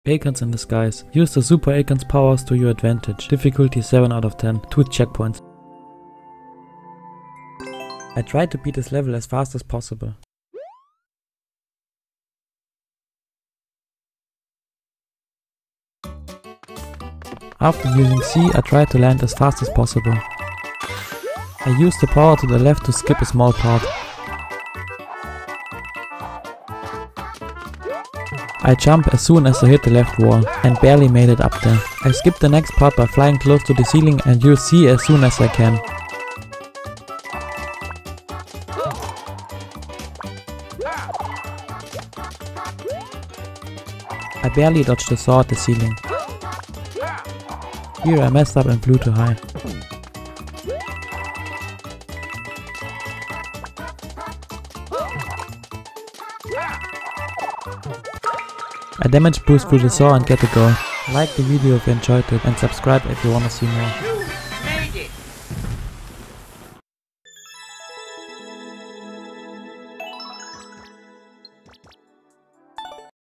Acorns in Disguise. Use the Super Acorns powers to your advantage. Difficulty 7 out of 10. 2 checkpoints. I tried to beat this level as fast as possible. After using C, I tried to land as fast as possible. I used the power to the left to skip a small part. I jump as soon as I hit the left wall and barely made it up there. I skip the next part by flying close to the ceiling and use C as soon as I can. I barely dodged the saw at the ceiling. Here I messed up and flew too high. I damage boost through the saw and get the goal. Like the video if you enjoyed it and subscribe if you wanna see more.